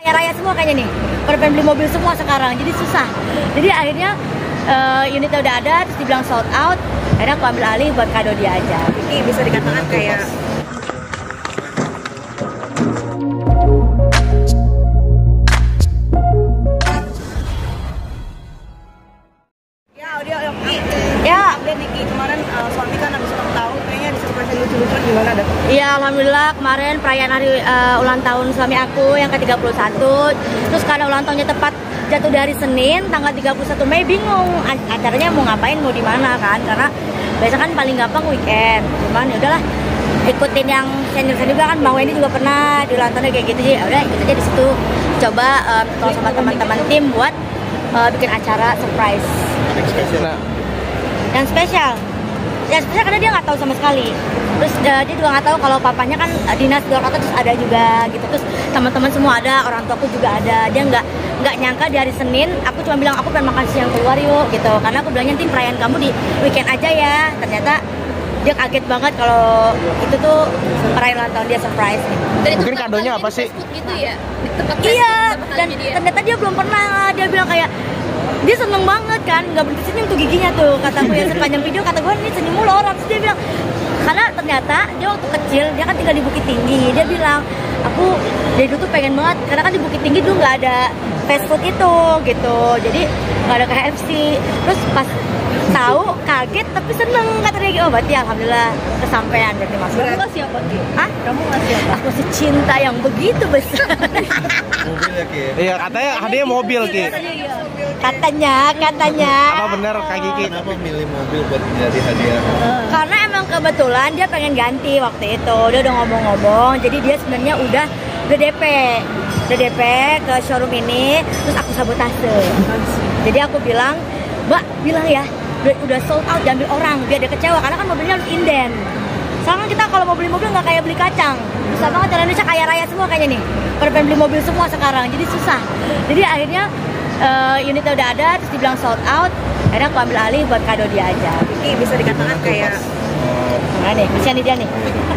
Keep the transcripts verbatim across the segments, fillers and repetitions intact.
Raya semua kayaknya nih, pada pengen beli mobil semua sekarang, jadi susah. Jadi akhirnya uh, unitnya udah ada, terus dibilang sold out. Akhirnya aku ambil alih buat kado dia aja. Ini bisa dikatakan kayak ya audio Yoki. Ya, Lihat Niki kemarin uh, suami kan habis ulang tahun, kayaknya disurprise lucu-lucuan gimana dah? iya alhamdulillah kemarin perayaan hari uh, ulang tahun suami aku yang ke tiga puluh satu. Terus karena ulang tahunnya tepat jatuh dari Senin tanggal tiga puluh satu Mei, bingung acaranya mau ngapain, mau di mana kan, karena biasa kan paling gampang weekend. Cuman ya udahlah, ikutin yang senior-senior juga kan, Bang Wendy juga pernah di ulang tahunnya kayak gitu, jadi udah ikut aja di situ. Coba um, kalau sama teman-teman tim buat uh, bikin acara surprise. Nah, Yang spesial, yang spesial karena dia nggak tahu sama sekali. Terus uh, dia juga nggak tahu kalau papanya kan uh, dinas di luar kota, terus ada juga gitu. Terus teman-teman semua ada, orang tuaku juga ada. Dia nggak nggak nyangka di hari Senin aku cuma bilang aku pengen makan siang keluar yuk gitu. Karena aku bilangnya tim perayaan kamu di weekend aja ya. Ternyata dia kaget banget kalau itu tuh perayaan ulang tahun dia, surprise gitu. Dan mungkin kadonya apa sih? Gitu ya, di tempat Iya, Facebook, dan dia. ternyata dia belum pernah. Dia bilang kayak dia seneng banget kan, nggak berhenti senyum tuh giginya tuh, kataku ya sepanjang video kata gue ini senyum mulu orang. Terus dia bilang karena ternyata dia waktu kecil dia kan tinggal di Bukit Tinggi, dia bilang aku dari dulu tuh pengen banget karena kan di Bukit Tinggi dulu nggak ada fast food itu gitu, jadi nggak ada K F C. Terus pas tahu kaget tapi seneng kata dia, oh berarti alhamdulillah kesampaian berarti maksudnya. Kamu nggak siapa Ki? Hah? Kamu nggak siapa? Aku sih cinta yang begitu besar. Mobil ya Ki? iya katanya hadiah mobil Ki. Katanya, katanya. Apa bener Kak Kiki? Kenapa milih mobil buat jadi hadiah? Karena emang kebetulan dia pengen ganti waktu itu. Dia udah ngomong-ngomong. Jadi dia sebenarnya udah udah D P, udah D P ke showroom ini. Terus aku sabotase. Jadi aku bilang, Mbak bilang ya, udah, udah sold out, diambil orang biar dia kecewa. Karena kan mobilnya harus inden. Soalnya kita kalau mau beli mobil nggak kayak beli kacang. Susah banget, orang Indonesia kaya raya semua kayaknya nih. Pada pengen beli mobil semua sekarang, jadi susah. Jadi akhirnya uh, unitnya udah ada, terus dibilang sold out. Akhirnya aku ambil alih buat kado dia aja. Ini bisa dikatakan kayak Nah nih, bisa nih dia nih.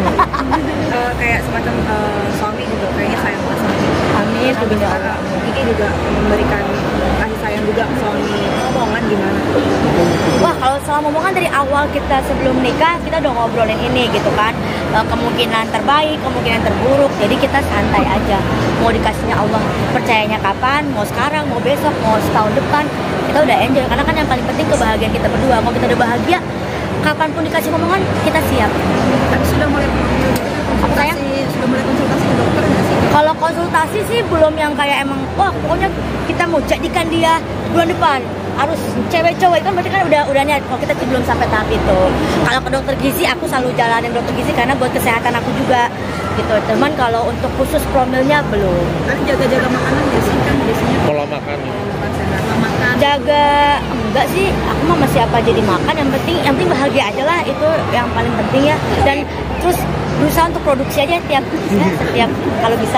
uh, kayak semacam uh, suami juga kayaknya sayang sama suami. Amin, Sampai sekarang Kiki juga memberikan kasih sayang juga ke suami. Omongan gimana? Wah, kalau selama omongan dari awal kita sebelum nikah, kita udah ngobrolin ini gitu kan. E, kemungkinan terbaik, kemungkinan terburuk. Jadi kita santai aja. Mau dikasihnya Allah, percayanya kapan, mau sekarang, mau besok, mau setahun depan. Kita udah enjoy, karena kan yang paling penting kebahagiaan kita berdua. Kalau kita udah bahagia, kapanpun dikasih omongan, kita siap. Tapi sudah mulai Sayang? konsultasi, sudah mulai konsultasi ke dokter nggak sih? Kalau konsultasi sih belum yang kayak emang, wah pokoknya kita mau jadikan dia bulan depan harus cewek cowok, kan berarti kan udah udah niat. Kalau kita sih belum sampai tahap itu. Kalau ke dokter gizi aku selalu jalanin dokter gizi karena buat kesehatan aku juga gitu. Cuman kalau untuk khusus promilnya belum. Tapi jaga-jaga makanan nggak sih, kan biasanya Pola makan. bukan sehat lah makan. Jaga enggak sih, aku mah masih apa aja dimakan, yang penting yang penting bahagia aja lah, itu yang paling penting ya. Dan terus berusaha untuk produksi aja tiap ya, setiap kalau bisa.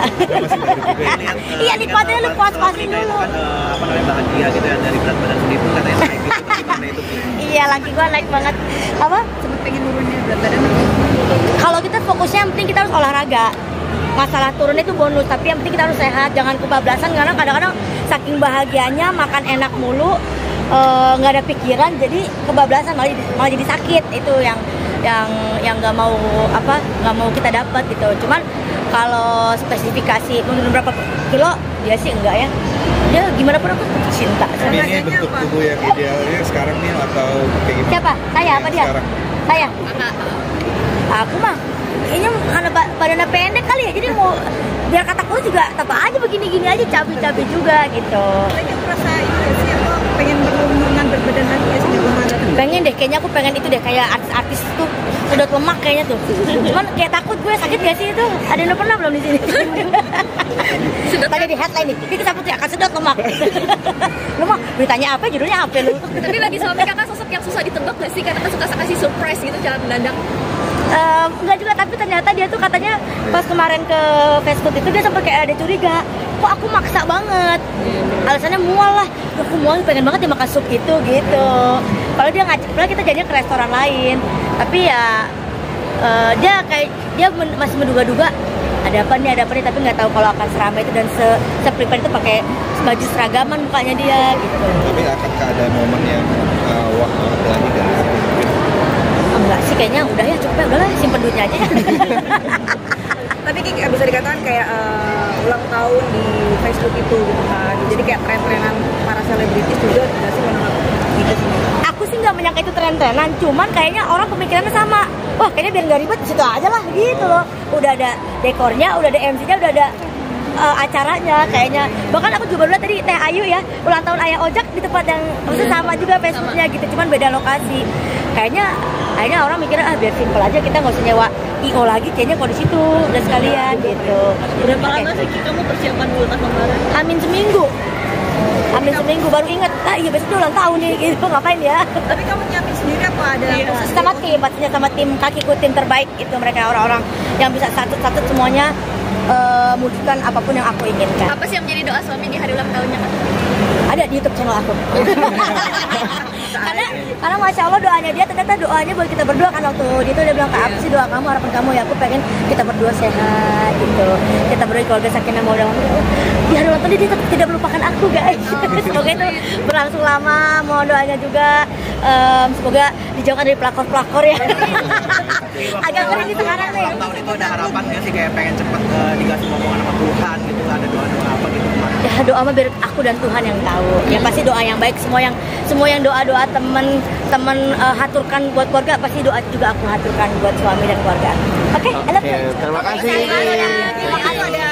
Iya nikmatin lu, puas-puasin dulu. Apa namanya bahagia gitu ya dari berat badan sendiri katanya naik gitu. Gimana itu Ki? Iya laki gua naik banget. Apa? Sempat pengen nurunin berat badan. Kalau kita fokusnya yang penting kita harus olahraga. Masalah turun itu bonus, tapi yang penting kita harus sehat, jangan kebablasan. Karena kadang-kadang saking bahagianya makan enak mulu, nggak uh, ada pikiran, jadi kebablasan malah jadi, malah jadi sakit. Itu yang yang yang nggak mau apa nggak mau kita dapat gitu. Cuman kalau spesifikasi menurut berapa kilo, dia sih enggak ya. Dia gimana pun aku cinta. Tapi ini bentuk tubuh yang idealnya sekarang nih atau kayak gimana? Siapa? Saya apa dia? Sekarang. Saya. Aku mah kayaknya karena badannya pendek kali ya, jadi mau biar kataku juga tetap aja begini-gini aja, cabi-cabi juga gitu. Lagi merasa itu sih, aku pengen menurunan berat badan lagi ya sih. Pengen deh, kayaknya aku pengen itu deh, kayak artis-artis tuh sedot lemak kayaknya tuh. Cuman kayak takut gue sakit gak sih itu? Ada yang udah pernah belum di sini? Sedot tadi di headline nih, kita takut ya akan sedot lemak. Lu mah beritanya apa? Judulnya apa lu? Tapi lagi suami kakak sosok yang susah ditebak gak sih? Karena kan suka kasih surprise gitu jalan mendadak. Um, enggak juga, tapi ternyata dia tuh katanya pas kemarin ke fast food itu dia sempat kayak ada curiga, kok aku maksa banget. Alasannya mual lah, aku mual pengen banget dia makan sup itu gitu. Kalau dia ngajak, padahal kita jadinya ke restoran lain, tapi ya uh, dia kayak dia men, masih menduga-duga ada apa nih, ada apa nih, tapi nggak tahu kalau akan seramai itu dan se seprepare itu pakai baju seragaman mukanya dia gitu. Tapi akankah ada momen yang uh, wah lagi dari situ mungkin? Enggak sih, kayaknya udah ya cukup ya, udahlah simpen duitnya aja. Tapi kayak bisa dikatakan kayak uh, ulang tahun di Facebook itu gitu kan. Jadi kayak tren-trenan para selebritis juga nggak sih menurut gitu sih. Aku sih nggak menyangka itu tren-trenan, cuman kayaknya orang pemikirannya sama. Wah, kayaknya biar nggak ribet situ aja lah gitu loh. Udah ada dekornya, udah ada M C-nya, udah ada uh, acaranya kayaknya. Bahkan aku juga lihat tadi Teh Ayu ya, ulang tahun Ayah Ojak di tempat yang maksudnya sama juga Facebooknya gitu, cuman beda lokasi. Kayaknya akhirnya orang mikirnya ah biar simple aja, kita nggak usah nyewa I O lagi, kayaknya kalau di situ udah sekalian gitu. Berapa lama sih kamu persiapan ulang tahun kemarin? Amin seminggu. Amin seminggu baru inget, ah iya besok ulang tahun nih gitu, ngapain ya? Tapi kamu nyiapin sendiri apa ada Iya. proses Sama tim, pastinya sama tim kakiku, tim terbaik itu mereka orang-orang yang bisa satu-satu semuanya eh, mewujudkan apapun yang aku inginkan. Apa sih yang menjadi doa suami di hari ulang tahunnya kan? Ada di YouTube channel aku. karena karena masya Allah doanya dia ternyata doanya buat kita berdua kan, waktu dia tuh dia bilang kak apa sih doa kamu, harapan kamu ya, aku pengen kita berdua sehat gitu, kita berdua keluarga sakinah mawaddah warahmah. Di hari ulang tahun dia tetap tidak melupakan aku guys. Semoga itu berlangsung lama, mohon doanya juga. Em, semoga dijauhkan dari pelakor-pelakor ya. Agak ngeri nih sekarang nih. Ulang tahun itu ada harapan nggak sih kayak pengen cepet uh, dikasih ngomongan sama Tuhan gitu, ada doa-doa apa gitu kemarin? Ya doa mah biar aku dan Tuhan yang tahu. Ya pasti doa yang baik, semua yang semua yang doa-doa teman-teman uh, haturkan buat keluarga, pasti doa juga aku haturkan buat suami dan keluarga. Oke, okay, I love you. Terima kasih. Terima kasih.